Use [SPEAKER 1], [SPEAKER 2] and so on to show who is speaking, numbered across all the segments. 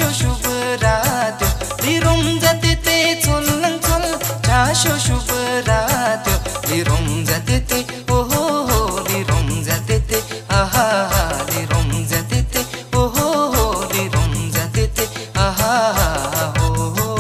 [SPEAKER 1] Chasho Shubaratio, Lirumza Tete, Zolang Zol, Chasho Shubaratio, Lirumza Tete, oh oh, Lirumza Tete, aha, Lirumza Tete, oh oh, Lirumza Tete, aha, oh oh.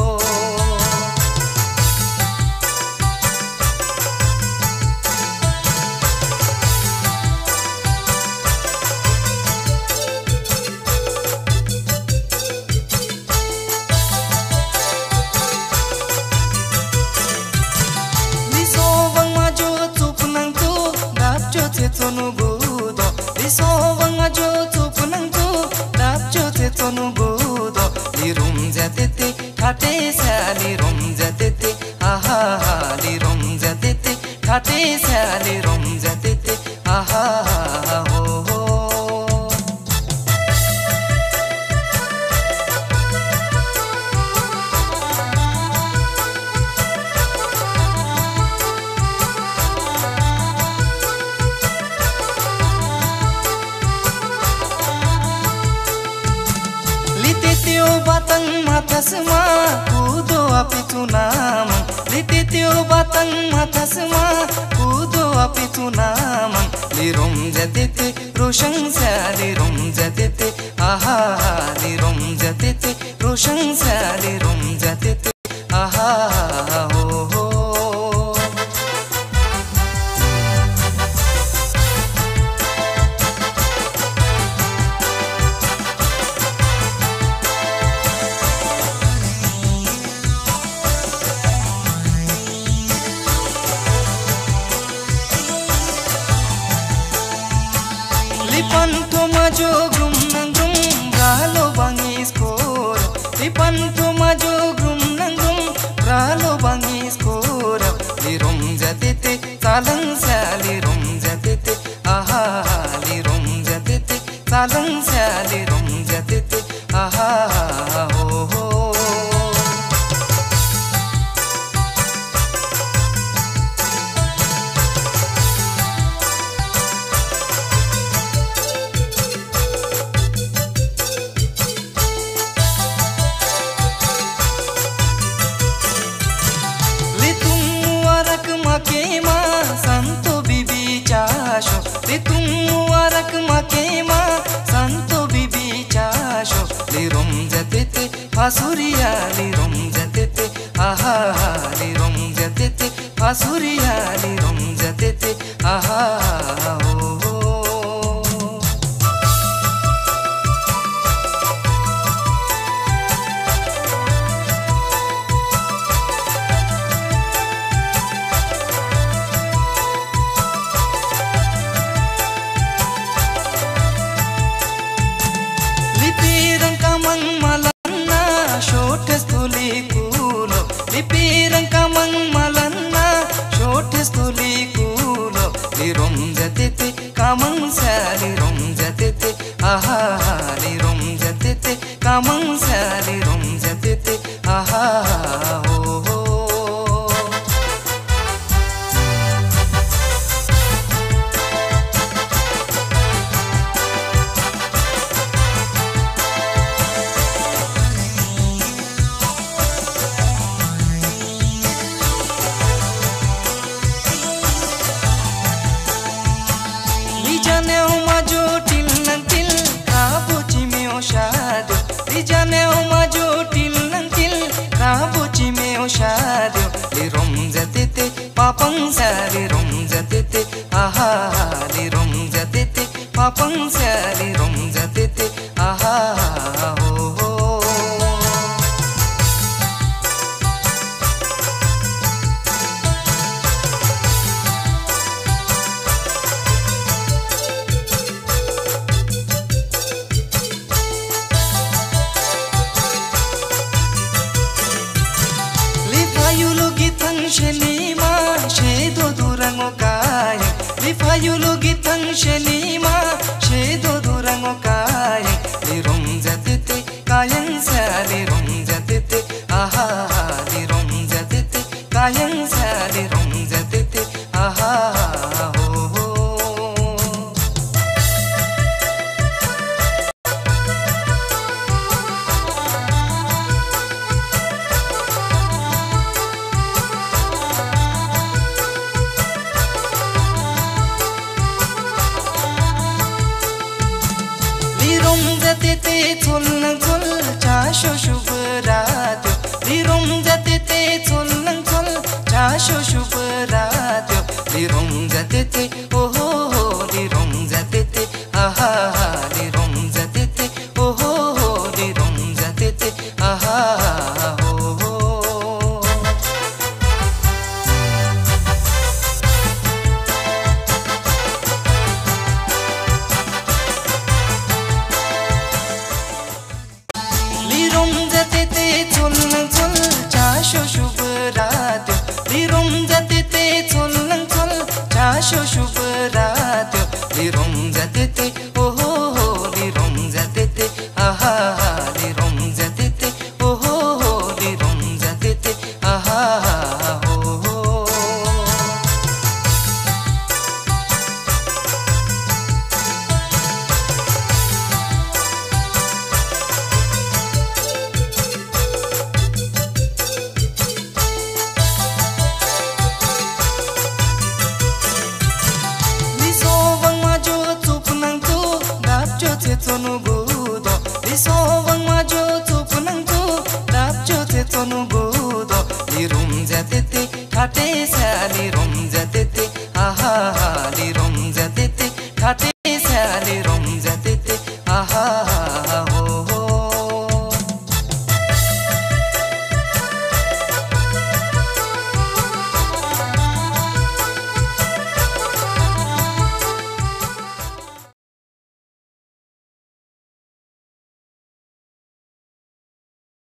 [SPEAKER 1] Tonu budo, lisovang majo tu punang tu, dapjo te tonu budo, lirum jatete, khate sa lirum jatete, aha, lirum jatete, khate sa lirum jatete, aha, ho ho. Batang mata semua, kudo api tu namang. Lititio batang mata semua, kudo api tu namang. Lirum jatete, roshang sa lirum jatete, aha, lirum jatete, roshang sa lirum jatete, aha, ho ho. Lipanto majo grum nangrum bralo bangi skor. Lipanto majo grum nangrum bralo bangi skor. Lirum jatete salang sa lirum jatete, aha, lirum jatete salang sa lirum jatete, aha, ho ho. Makema santo bibi chasho, litum warak makema santo bibi chasho, lirum jatete pasuriya lirum jatete, aha, lirum jatete pasuriya lirum jatete, aha, ho ho. Lipirang kamang malanna, shotes tuli kulo. Lirum jatete, kamang sa lirum jatete, aha, lirum jatete, kamang sa lirum jatete, aha, ho ho. Lijaneo majo til nantil, kabuchi meo shadio. Lirum jatete, papang sa lirum jatete, aha, lirum jatete, papang sa lirum jatete, aha, ho ho. Shenima, shedo durango kaya. Lifayulu gitang shenima, shedo durango te chol nang chol cha sho shub rat li rom jate te chol nang chol cha sho shub rat li rom jate te oh ho li rom jate te aha li rom jate te oh ho li rom jate te aha Sho shub rat li rom jate te oh ho li rom jate te aha li rom jate te oh ho li rom jate te aha tonu budo li so wang ma jo tu punang tu dap jo te tonu budo li rum jate te thate sa li